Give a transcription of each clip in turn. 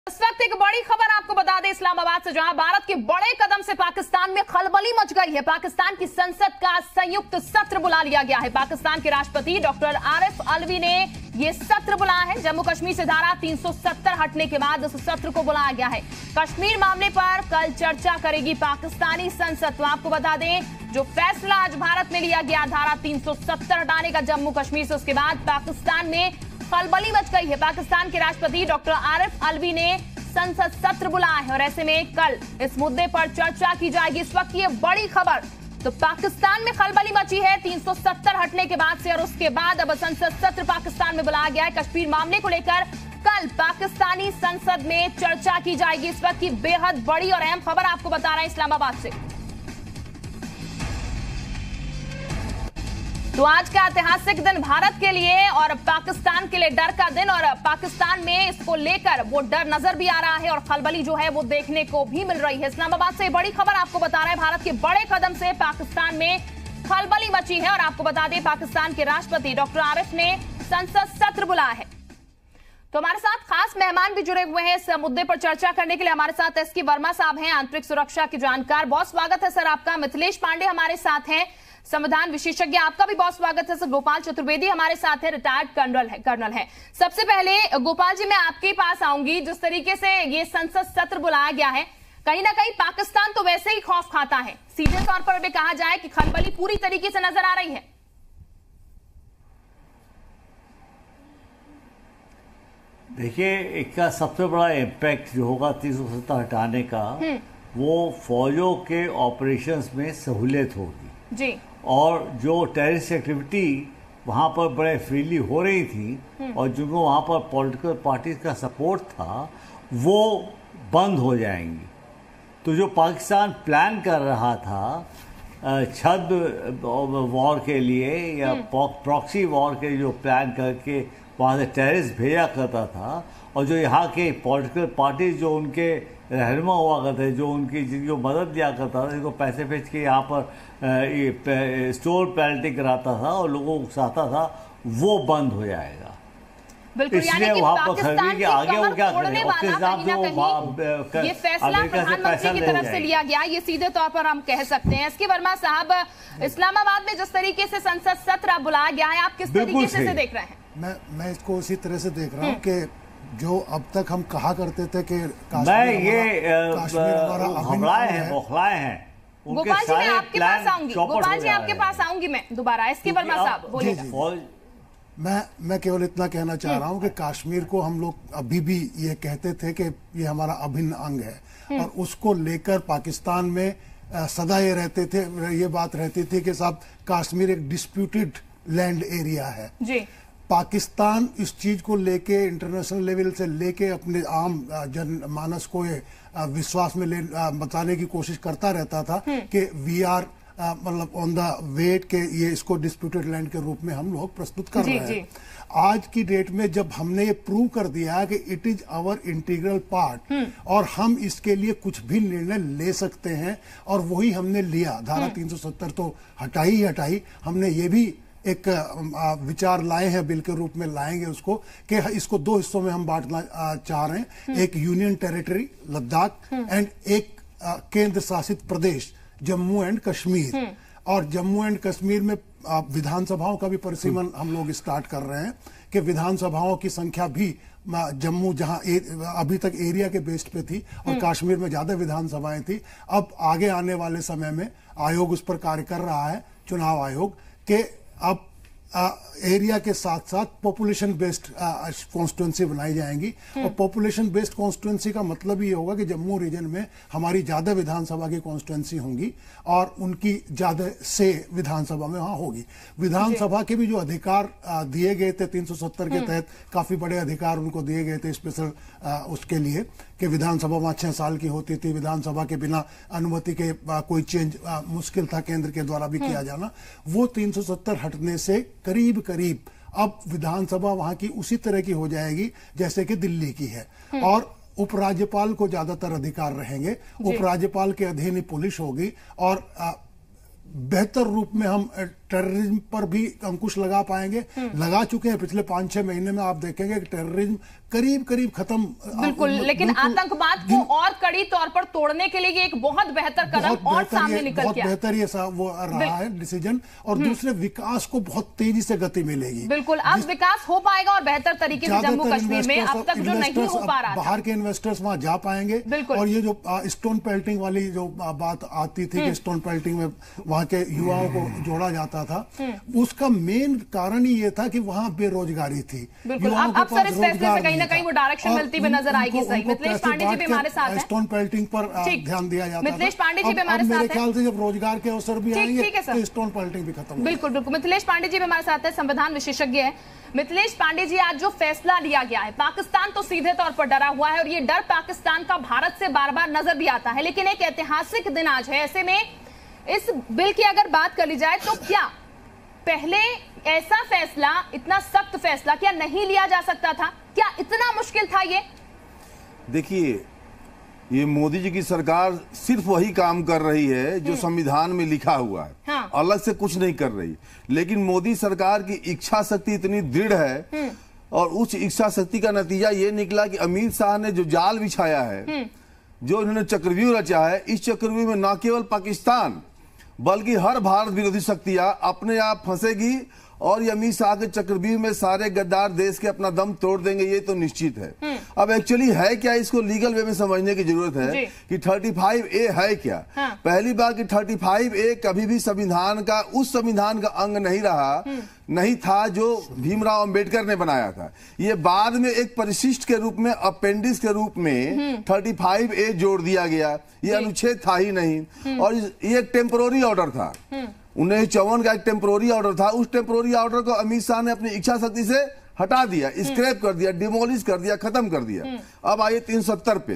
इस वक्त एक बड़ी खबर आपको बता दें इस्लामाबाद से, जहां भारत के बड़े कदम से पाकिस्तान में खलबली मच गई है। पाकिस्तान की संसद का संयुक्त सत्र बुला लिया गया है। पाकिस्तान के राष्ट्रपति डॉक्टर आरिफ अलवी ने यह सत्र बुलाया है। जम्मू कश्मीर से धारा 370 हटने के बाद इस सत्र को बुलाया गया है। कश्मीर मामले पर कल चर्चा करेगी पाकिस्तानी संसद। तो आपको बता दें, जो फैसला आज भारत में लिया गया धारा 370 हटाने का जम्मू कश्मीर से, उसके बाद पाकिस्तान में खलबली मच गई है। पाकिस्तान के राष्ट्रपति डॉक्टर आरिफ अलवी ने संसद सत्र बुलाया है और ऐसे में कल इस मुद्दे पर चर्चा की जाएगी। इस वक्त ये बड़ी खबर, तो पाकिस्तान में खलबली मची है 370 हटने के बाद से, और उसके बाद अब संसद सत्र पाकिस्तान में बुलाया गया है। कश्मीर मामले को लेकर कल पाकिस्तानी संसद में चर्चा की जाएगी। इस वक्त की बेहद बड़ी और अहम खबर आपको बता रहे हैं इस्लामाबाद से। तो आज का ऐतिहासिक दिन भारत के लिए और पाकिस्तान के लिए डर का दिन, और पाकिस्तान में इसको लेकर वो डर नजर भी आ रहा है और खलबली जो है वो देखने को भी मिल रही है। इस्लामाबाद से बड़ी खबर आपको बता रहे हैं, भारत के बड़े कदम से पाकिस्तान में खलबली मची है। और आपको बता दें, पाकिस्तान के राष्ट्रपति डॉक्टर आरिफ ने संसद सत्र बुलाया है। तो हमारे साथ खास मेहमान भी जुड़े हुए हैं इस मुद्दे पर चर्चा करने के लिए। हमारे साथ एसके वर्मा साहब हैं, आंतरिक सुरक्षा के जानकार। बहुत स्वागत है सर आपका। मिथिलेश पांडे हमारे साथ हैं, संविधान विशेषज्ञ, आपका भी बहुत स्वागत है सर। गोपाल चतुर्वेदी हमारे साथ है, रिटायर्ड कर्नल है। सबसे पहले गोपाल जी, मैं आपके पास आऊंगी। जिस तरीके से ये संसद सत्र बुलाया गया है, कहीं ना कहीं पाकिस्तान तो वैसे ही खौफ खाता है। सीधे तौर पर भी कहा जाए कि खलबली पूरी तरीके से नजर आ रही है। देखिए, इसका सबसे बड़ा इम्पैक्ट जो होगा 370 हटाने का, वो फौजों के ऑपरेशंस में सहूलियत होगी जी। और जो टेररिस्ट एक्टिविटी वहाँ पर बड़े फ्रीली हो रही थी और जिनको वहाँ पर पॉलिटिकल पार्टीज का सपोर्ट था, वो बंद हो जाएंगी। तो जो पाकिस्तान प्लान कर रहा था छद्म वॉर के लिए या प्रॉक्सी वॉर के, जो प्लान करके वहाँ से टेररिस्ट भेजा करता था, और जो यहाँ के पॉलिटिकल पार्टीज जो उनके रहनुमा हुआ करते, जो उनकी जिनको मदद दिया करता था, जिनको पैसे भेज के यहाँ पर स्टोर पैलेटिंग कराता था और लोगों को उकसाता था, वो बंद हो जाएगा। इसलिए वहाँ पर खरीदी के आगे वो क्या करें, उसके हिसाब से ये फैसला प्रधानमंत्री की तरफ से लिया गया, ये सीधे तौर पर हम कह सकते हैं। एसके वर्मा साहब, इस्लामाबाद में जिस तरीके से संसद सत्र बुलाया गया है, आप किस तरीके से देख रहे हैं? मैं इसको उसी तरह से देख रहा हूँ कि जो अब तक हम कहा करते थे कि कश्मीर बौखलाए हैं। गोपाल जी, मैं आपके पास आऊंगी। गोपाल जी, आपके पास आऊंगी मैं दोबारा। एसके वर्मा साहब बोलिए। मैं केवल इतना कहना चाह रहा हूँ कि कश्मीर को हम लोग अभी भी ये कहते थे कि ये हमारा अभिन्न अंग है, और उसको लेकर पाकिस्तान में सदा ये बात रहती थी कि साहब कश्मीर एक डिस्प्यूटेड लैंड एरिया है जी। पाकिस्तान इस चीज को लेके इंटरनेशनल लेवल से लेके अपने आम जनमानस को विश्वास में बताने की कोशिश करता रहता था कि वी आर मतलब ऑन द वेट के ये इसको डिस्प्यूटेड लैंड के रूप में हम लोग प्रस्तुत कर रहे हैं। आज की डेट में जब हमने ये प्रूव कर दिया है कि it is our integral part और हम इसके लिए कुछ भी निर्णय ले सकते हैं, और वही हमने लिया। धारा 370 तो हटाई ही हटाई, हमने ये भी एक विचार लाए हैं, बिल के रूप में लाएंगे उसको, कि इसको दो हिस्सों में हम बांटना चाह रहे हैं। एक यूनियन टेरिटरी लद्दाख एंड एक केंद्र शासित प्रदेश जम्मू एंड कश्मीर। और जम्मू एंड कश्मीर में विधानसभाओं का भी परिसीमन हम लोग स्टार्ट कर रहे हैं कि विधानसभाओं की संख्या भी जम्मू जहां अभी तक एरिया के बेस पे थी और कश्मीर में ज्यादा विधानसभाएं थी, अब आगे आने वाले समय में आयोग उस पर कार्य कर रहा है, चुनाव आयोग, के अब एरिया के साथ साथ पॉपुलेशन बेस्ड कॉन्स्टिट्यूंसी बनाई जाएंगी। और पॉपुलेशन बेस्ड कॉन्स्टिट्यूंसी का मतलब ये होगा कि जम्मू रीजन में हमारी ज्यादा विधानसभा की कॉन्स्टिट्यूंसी होंगी और उनकी ज्यादा से विधानसभा में वहां होगी। विधानसभा के भी जो अधिकार दिए गए थे 370 के तहत, काफी बड़े अधिकार उनको दिए गए थे स्पेशल उसके लिए कि विधानसभा वहां 6 साल की होती थी, विधानसभा के बिना अनुमति के कोई चेंज मुश्किल था, केंद्र के द्वारा भी किया जाना। वो 370 हटने से करीब करीब अब विधानसभा वहां की उसी तरह की हो जाएगी जैसे कि दिल्ली की है, और उपराज्यपाल को ज्यादातर अधिकार रहेंगे। उपराज्यपाल के अधीन ही पुलिस होगी, और बेहतर रूप में हम टेररिज्म पर भी अंकुश लगा पाएंगे। लगा चुके हैं, पिछले 5-6 महीने में आप देखेंगे कि टेररिज्म करीब करीब खत्म। बिल्कुल, लेकिन आतंकवाद को और कड़ी तौर पर तोड़ने के लिए एक बहुत बेहतर कदम और सामने निकल गया। बहुत बेहतर ये वो रहा है डिसीजन। और दूसरे, विकास को बहुत तेजी से गति मिलेगी। बिल्कुल, अब विकास हो पाएगा और बेहतर तरीके से जम्मू कश्मीर में, अब तक जो नहीं हो पा रहा था। बाहर के इन्वेस्टर्स वहां जा पाएंगे। और ये जो स्टोन पेल्टिंग वाली जो बात आती थी कि स्टोन पेल्टिंग में वहां के युवाओं को जोड़ा जाता था, उसका मेन कारण ही ये था कि वहां बेरोजगारी थी। बिल्कुल, अब सर इस फैसले से कहीं ना कहीं वो डायरेक्शन मिलती हुई नजर आएगी। सही, मिथिलेश पांडे जी भी हमारे साथ हैं। स्टोन पेल्टिंग पर ध्यान दिया जाता है। मिथिलेश पांडे जी भी हमारे साथ हैं। मेरे ख्याल से जब रोजगार के अवसर भी आएंगे तो स्टोन पेल्टिंग भी खत्म। बिल्कुल बिल्कुल, मिथिलेश पांडे जी भी हमारे साथ हैं, संविधान विशेषज्ञ है। मिथिलेश पांडे जी, आज जो फैसला लिया गया है, पाकिस्तान तो सीधे तौर पर डरा हुआ है और ये डर पाकिस्तान का भारत से बार बार नजर भी आता है, लेकिन एक ऐतिहासिक दिन आज है। ऐसे में इस बिल की अगर बात कर ली जाए तो क्या पहले ऐसा फैसला, इतना सख्त फैसला क्या नहीं लिया जा सकता था? क्या इतना मुश्किल था ये? देखिए, ये मोदी जी की सरकार सिर्फ वही काम कर रही है जो संविधान में लिखा हुआ है। हाँ। अलग से कुछ नहीं कर रही। लेकिन मोदी सरकार की इच्छा शक्ति इतनी दृढ़ है और उस इच्छा शक्ति का नतीजा ये निकला कि अमित शाह ने जो जाल बिछाया है, जो उन्होंने चक्रव्यूह रचा है, इस चक्रव्यूह में न केवल पाकिस्तान बल्कि हर भारत विरोधी शक्तियां अपने आप फंसेगी और ये अमित शाह के चक्रव्यूह में सारे गद्दार देश के अपना दम तोड़ देंगे, ये तो निश्चित है। अब एक्चुअली है क्या, इसको लीगल वे में समझने की जरूरत है कि 35A है क्या। हाँ। पहली बात कि 35A कभी भी संविधान का, उस संविधान का अंग नहीं रहा, नहीं था जो भीमराव अंबेडकर ने बनाया था। ये बाद में एक परिशिष्ट के रूप में, अपेंडिक्स के रूप में 35A जोड़ दिया गया। ये अनुच्छेद था ही नहीं और ये एक टेम्पोररी ऑर्डर था। 1954 का एक टेम्पोररी ऑर्डर था। उस टेम्पोररी ऑर्डर को अमित शाह ने अपनी इच्छा शक्ति से हटा दिया, स्क्रैप कर दिया, डिमोलिश कर दिया, खत्म कर दिया। अब आइए 370 पे।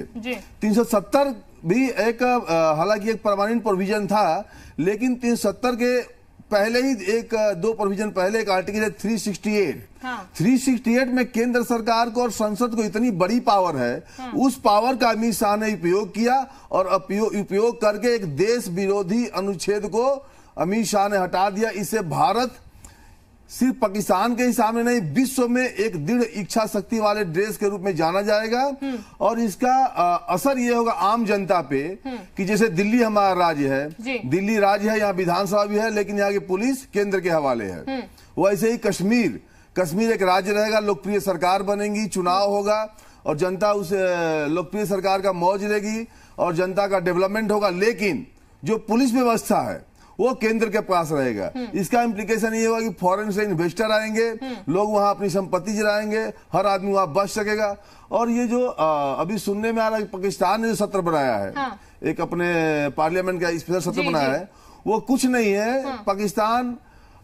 370 भी एक, हालांकि एक परमानेंट प्रोविजन था, लेकिन 370 के पहले ही एक 2 प्रोविजन पहले एक आर्टिकल है 368। हाँ। 368 में केंद्र सरकार को और संसद को इतनी बड़ी पावर है। हाँ। उस पावर का अमित शाह ने उपयोग किया और उपयोग करके एक देश विरोधी अनुच्छेद को अमित शाह ने हटा दिया। इससे भारत सिर्फ पाकिस्तान के ही सामने नहीं, विश्व में एक दृढ़ इच्छा शक्ति वाले देश के रूप में जाना जाएगा। और इसका असर ये होगा आम जनता पे कि जैसे दिल्ली हमारा राज्य है, दिल्ली राज्य है, यहाँ विधानसभा भी है, लेकिन यहाँ की पुलिस केंद्र के हवाले है। वैसे ही कश्मीर एक राज्य रहेगा, लोकप्रिय सरकार बनेगी, चुनाव होगा और जनता उस लोकप्रिय सरकार का मौज लेगी और जनता का डेवलपमेंट होगा। लेकिन जो पुलिस व्यवस्था है वो केंद्र के पास रहेगा। इसका इम्प्लीकेशन ये होगा कि फॉरेन से इन्वेस्टर आएंगे, लोग वहां अपनी संपत्ति जलाएंगे, हर आदमी वहां बच सकेगा। और ये जो अभी सुनने में आ रहा है कि पाकिस्तान ने जो सत्र बनाया है, हाँ। एक अपने पार्लियामेंट का स्पेशल सत्र बनाया है, वो कुछ नहीं है। हाँ। पाकिस्तान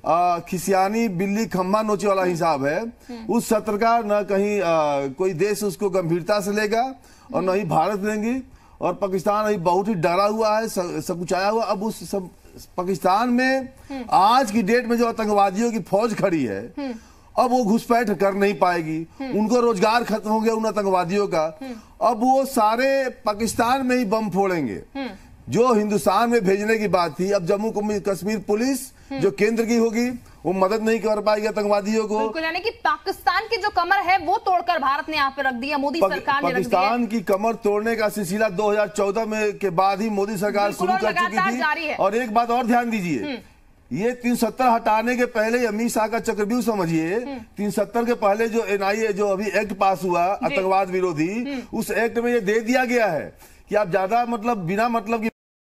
खिसियानी बिल्ली खम्मा नोचे वाला हिसाब है। उस सत्र का न कहीं कोई देश उसको गंभीरता से लेगा और न ही भारत लेंगी। और पाकिस्तान अभी बहुत ही डरा हुआ है, सकुचाया हुआ। अब उस सब पाकिस्तान में आज की डेट में जो आतंकवादियों की फौज खड़ी है, अब वो घुसपैठ कर नहीं पाएगी। उनको रोजगार खत्म हो गया उन आतंकवादियों का। अब वो सारे पाकिस्तान में ही बम फोड़ेंगे, जो हिंदुस्तान में भेजने की बात थी। अब जम्मू कश्मीर पुलिस जो केंद्र की होगी वो मदद नहीं कर पाएगी आतंकवादियों को। बिल्कुल, यानी कि पाकिस्तान की जो कमर है वो तोड़कर भारत ने यहाँ पे रख दिया, मोदी सरकार ने रख दिया। पाकिस्तान की कमर तोड़ने का सिलसिला 2014 में के बाद ही मोदी सरकार शुरू कर चुकी थी। और एक बात और ध्यान दीजिए, ये 370 हटाने के पहले अमित शाह का चक्रव्यूह समझिए। 370 के पहले जो NIA जो अभी एक्ट पास हुआ आतंकवाद विरोधी, उस एक्ट में ये दे दिया गया है कि आप ज्यादा मतलब बिना मतलब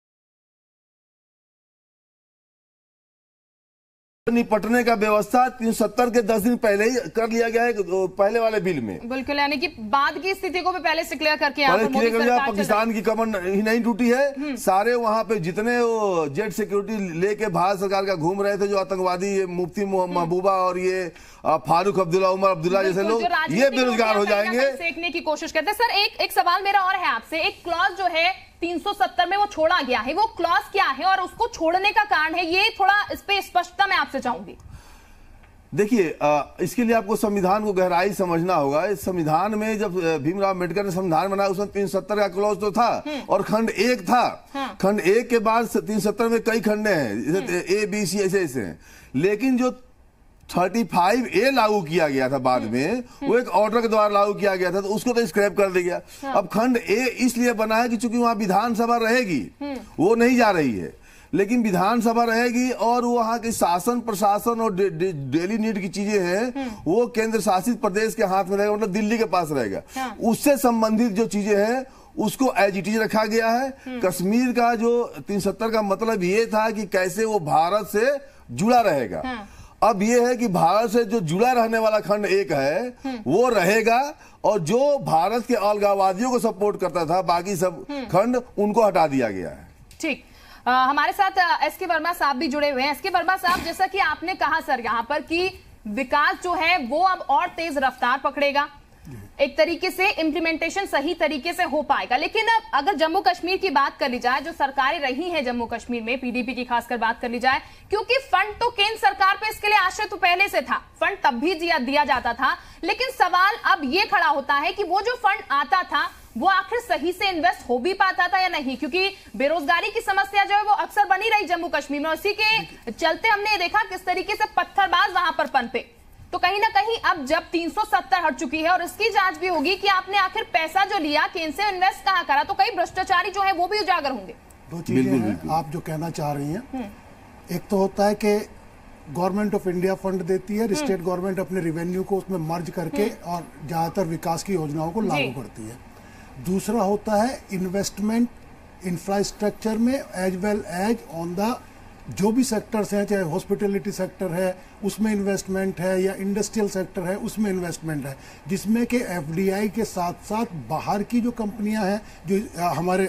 निपटने का व्यवस्था 370 के 10 दिन पहले ही कर लिया गया है पहले वाले बिल में। बिल्कुल, यानी कि बाद की स्थिति को भी पहले से क्लियर करके पाकिस्तान की कमर ही नहीं टूटी है। सारे वहां पे जितने वो जेट सिक्योरिटी लेके भारत सरकार का घूम रहे थे, जो आतंकवादी, ये मुफ्ती महबूबा और ये फारूक अब्दुल्ला, उमर अब्दुल्ला जैसे लोग, ये बेरोजगार हो जाएंगे। सीखने की कोशिश करते। सर एक सवाल मेरा और है आपसे, एक क्लॉज जो है 370 में वो छोड़ा गया है, वो क्लॉज क्या है और उसको छोड़ने का कारण है, ये थोड़ा इस पे स्पष्टता मैं आपसे चाहूंगी। देखिए, इसके लिए आपको संविधान को गहराई समझना होगा। इस संविधान में जब भीमराव अम्बेडकर ने संविधान बनाया उसमें 370 का क्लॉज तो था और खंड 1 था। खंड 1 के बाद 370 में कई खंडे हैं, A, B, C ऐसे हैं। लेकिन जो 35A लागू किया गया था बाद में, वो एक ऑर्डर के द्वारा लागू किया गया था, तो उसको तो स्क्रैप कर दिया गया। अब खंड A इसलिए बना है कि चूंकि वहां विधानसभा रहेगी, वो नहीं जा रही है, लेकिन विधानसभा रहेगी और वहां के शासन प्रशासन और डेली नीड की चीजें हैं वो केंद्र शासित प्रदेश के हाथ में रहेगा, मतलब दिल्ली के पास रहेगा। उससे संबंधित जो चीजें हैं उसको एज इट इज रखा गया है। कश्मीर का जो 370 का मतलब ये था कि कैसे वो भारत से जुड़ा रहेगा। अब ये है कि भारत से जो जुड़ा रहने वाला खंड 1 है वो रहेगा, और जो भारत के अलगाववादियों को सपोर्ट करता था बाकी सब खंड, उनको हटा दिया गया है। ठीक, हमारे साथ एसके वर्मा साहब भी जुड़े हुए हैं। एसके वर्मा साहब, जैसा कि आपने कहा सर यहाँ पर कि विकास जो है वो अब और तेज रफ्तार पकड़ेगा, एक तरीके से इम्प्लीमेंटेशन सही तरीके से हो पाएगा। लेकिन अब अगर जम्मू कश्मीर की बात कर ली जाए, जो सरकारें रही हैं जम्मू कश्मीर में, पीडीपी की खासकर बात कर ली जाए, क्योंकि फंड तो केंद्र सरकार पे इसके लिए आश्रय तो पहले से था, फंड तब भी दिया जाता था, लेकिन सवाल अब ये खड़ा होता है कि वो जो फंड आता था वो आखिर सही से इन्वेस्ट हो भी पाता था या नहीं, क्योंकि बेरोजगारी की समस्या जो है वो अक्सर बनी रही जम्मू कश्मीर में। उसी के चलते हमने देखा किस तरीके से पत्थरबाज वहां पर पनपे। तो कहीं ना कहीं अब जब 370 हट चुकी है और इसकी जांच भी होगी कि आपने आखिर पैसा जो लिया केंद्र से इन्वेस्ट कहां करा, तो कई भ्रष्टाचारी जो है वो भी उजागर होंगे। दो चीजें हैं आप जो कहना चाह रही हैं। एक तो होता है कि गवर्नमेंट ऑफ इंडिया फंड देती है, स्टेट गवर्नमेंट अपने रिवेन्यू को उसमें मर्ज करके और ज्यादातर विकास की योजनाओं को लागू करती है। दूसरा होता है इन्वेस्टमेंट इंफ्रास्ट्रक्चर में as well as on the जो भी सेक्टर्स हैं, चाहे हॉस्पिटलिटी सेक्टर है उसमें इन्वेस्टमेंट है या इंडस्ट्रियल सेक्टर है उसमें इन्वेस्टमेंट है, जिसमें कि एफडीआई के साथ साथ बाहर की जो कंपनियां हैं जो हमारे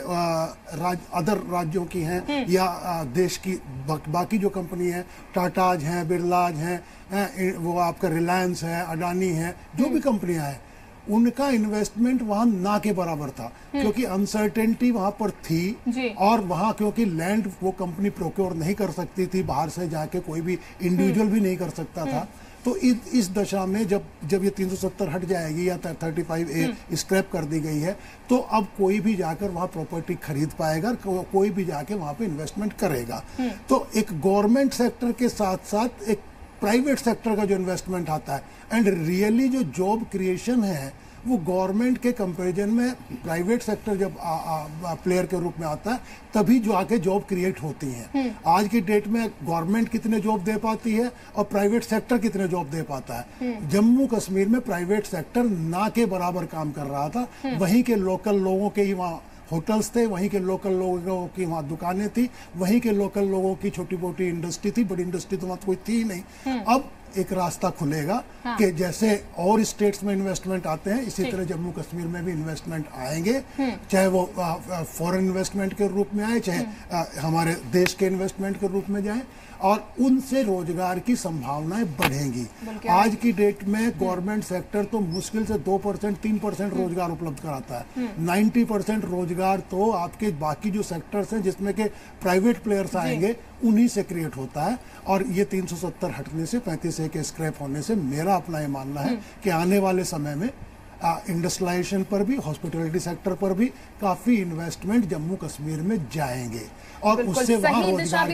अदर राज्यों की हैं या देश की बाकी जो कंपनी हैं, टाटाज हैं, बिरलाज हैं, वो आपका रिलायंस है, अडानी है, जो भी कंपनियां हैं, उनका इन्वेस्टमेंट वहां ना के बराबर था, क्योंकि अनसर्टेनिटी वहां पर थी। और वहां क्योंकि लैंड वो कंपनी प्रोक्योर नहीं कर सकती थी, बाहर से जाके कोई भी इंडिविजुअल भी नहीं कर सकता था। तो इस दशा में जब ये 370 हट जाएगी या 35A स्क्रैप कर दी गई है, तो अब कोई भी जाकर वहां प्रॉपर्टी खरीद पाएगा, कोई भी जाके वहां पे इन्वेस्टमेंट करेगा। तो एक गवर्नमेंट सेक्टर के साथ साथ एक प्राइवेट सेक्टर का जो इन्वेस्टमेंट आता है, एंड रियली जो जॉब क्रिएशन है वो गवर्नमेंट के कंपैरिजन में प्राइवेट सेक्टर जब प्लेयर के रूप में आता है तभी जो आके जॉब क्रिएट होती हैं। आज की डेट में गवर्नमेंट कितने जॉब दे पाती है और प्राइवेट सेक्टर कितने जॉब दे पाता है। जम्मू कश्मीर में प्राइवेट सेक्टर ना के बराबर काम कर रहा था, वहीं के लोकल लोगों के ही वहाँ होटल्स थे, वहीं के लोकल लोगों की वहाँ दुकानें थी, वहीं के लोकल लोगों की छोटी मोटी इंडस्ट्री थी, बड़ी इंडस्ट्री तो वहाँ कोई थी ही नहीं। अब एक रास्ता खुलेगा कि जैसे और स्टेट्स में इन्वेस्टमेंट आते हैं इसी तरह जम्मू कश्मीर में भी इन्वेस्टमेंट आएंगे, चाहे वो फॉरेन इन्वेस्टमेंट के रूप में आए, चाहे हमारे देश के इन्वेस्टमेंट के रूप में जाए, और उनसे रोजगार की संभावनाएं बढ़ेंगी। आज की डेट में गवर्नमेंट सेक्टर तो मुश्किल से 2% 3% रोजगार उपलब्ध कराता है। 90% रोजगार तो आपके बाकी जो सेक्टर्स हैं जिसमें के प्राइवेट प्लेयर्स आएंगे उन्हीं से क्रिएट होता है। और ये 370 हटने से 35A के स्क्रैप होने से मेरा अपना ये मानना है कि आने वाले समय में इंडस्ट्रियलाइजेशन पर भी, हॉस्पिटलिटी सेक्टर पर भी काफी इन्वेस्टमेंट जम्मू कश्मीर में जाएंगे और उससे वहाँ रोजगार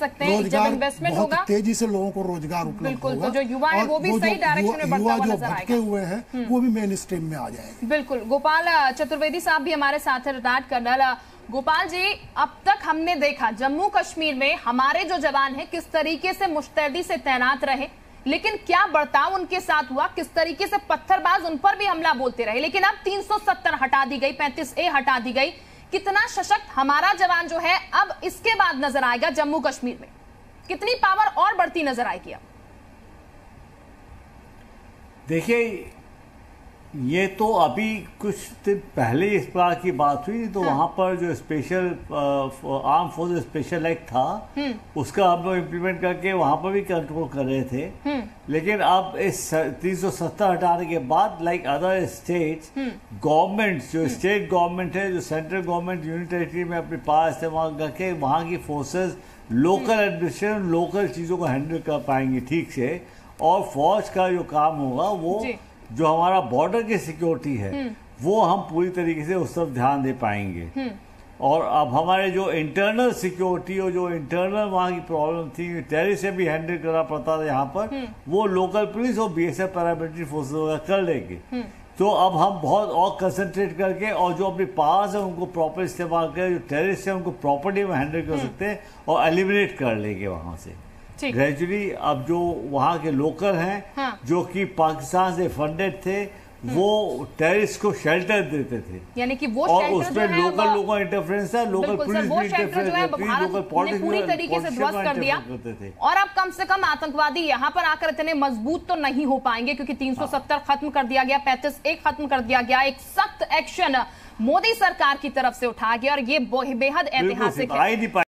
बहुत तेजी से लोगों को रोजगार उपलब्ध होगा। तो जो युवा है वो भी सही डायरेक्शन में बढ़ता हुआ नजर आएगा। भटके हुए हैं वो भी मेन स्ट्रीम में आ जाएंगे। बिल्कुल। गोपाल चतुर्वेदी साहब भी हमारे साथ है, रिटायर्ड कर्नल। गोपाल जी, अब तक हमने देखा जम्मू कश्मीर में हमारे जो जवान हैं किस तरीके से मुस्तैदी से तैनात रहे, लेकिन क्या बर्ताव उनके साथ हुआ, किस तरीके से पत्थरबाज उन पर भी हमला बोलते रहे। लेकिन अब 370 हटा दी गई, 35A हटा दी गई, कितना सशक्त हमारा जवान जो है अब इसके बाद नजर आएगा जम्मू कश्मीर में, कितनी पावर और बढ़ती नजर आएगी। अब देखिए, ये तो अभी कुछ दिन पहले इस बार की बात हुई, तो वहां पर जो special arm force special act था उसका हम लोग इम्प्लीमेंट करके वहां पर भी कंट्रोल कर रहे थे। लेकिन अब इस 370 हटाने के बाद लाइक अदर स्टेट्स, गवर्नमेंट जो स्टेट गवर्नमेंट है, जो सेंट्रल गवर्नमेंट यूनियन टेरिटरी में अपने पास इस्तेमाल करके वहां की फोर्सेस लोकल एडमिनिस्ट्रेशन, लोकल चीजों को हैंडल कर पाएंगे ठीक से, और फौज का जो काम होगा वो जी। जो हमारा बॉर्डर की सिक्योरिटी है वो हम पूरी तरीके से उस तरफ ध्यान दे पाएंगे। और अब हमारे जो इंटरनल सिक्योरिटी और जो इंटरनल वहाँ की प्रॉब्लम थी, टेररिस्ट से भी हैंडल करना पड़ता था यहाँ पर, वो लोकल पुलिस और बीएसएफ पैरामिलिट्री फोर्सेस वगैरह कर लेंगे। तो अब हम बहुत और कंसंट्रेट करके और जो अपनी पावर्स है उनको प्रॉपर इस्तेमाल करें, जो टेररिस्ट है उनको प्रॉपर्टी में हैंडल कर सकते हैं और एलिमिनेट कर लेंगे वहाँ से ग्रेजुअली। अब जो वहाँ के लोकल हैं, हाँ। जो कि पाकिस्तान से फंडेड थे, वो टेररिस्ट को शेल्टर देते थे, यानी कि वो और शेल्टर उसमें जो है लोकल लोगों का इंटरफेरेंस है, लोकल बिल्कुल पुलिस सर, वो भी शेल्टर जो है इंटरफेरेंस भारत लोकल ने पॉलिटिक्स पूरी तरीके से ध्वस्त कर दिया। करते थे। और अब कम से कम आतंकवादी यहाँ पर आकर इतने मजबूत तो नहीं हो पाएंगे, क्योंकि 370 खत्म कर दिया गया, 35A खत्म कर दिया गया। एक सख्त एक्शन मोदी सरकार की तरफ से उठाया गया और ये बेहद ऐतिहासिक है।